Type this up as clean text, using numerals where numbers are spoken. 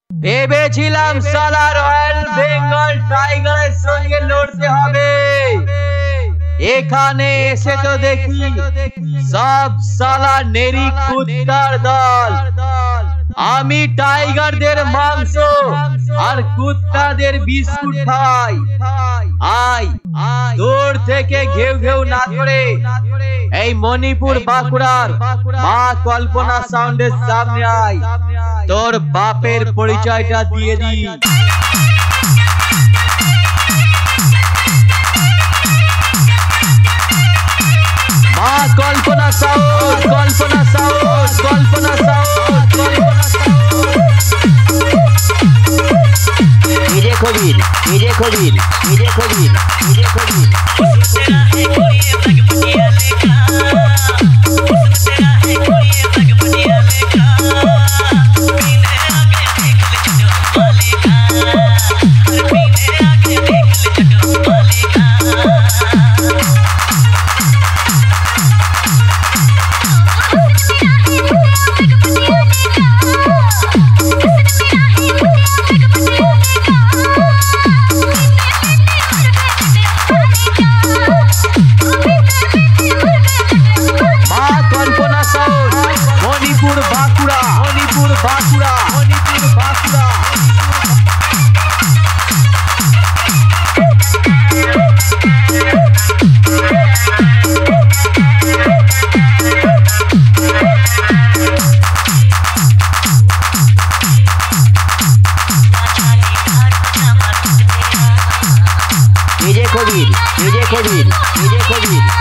ভেবেছিলাম সালা রয়্যাল বেঙ্গল টাইগারের সঙ্গে লড়তে হবে, এখানে এসে তো দেখি সব সালা নেরি কুত্তার দল। আমি টাইগারদের মাংস আর কুত্তাদের বিস্কুট খাই। আয় দূর থেকে ঘেউ ঘেউ না করে এই মণিপুর বাঁকুড়ার মা কল্পনা সাউন্ডের সামনে আয়, তোর বাপের পরিচয়টা দিয়ে দি। মা Kalpana sound, Kalpana sound, Kalpana sound, Kalpana sound. मेरे कबीर, मेरे कबीर, मेरे कबीर, मेरे कबीर। মণিপুর বাঁকুড়া, মণিপুর বাঁকুড়া, মণিপুর বাঁকুড়া। मेरे कबीर, मेरे कबीर, मेरे कबीर।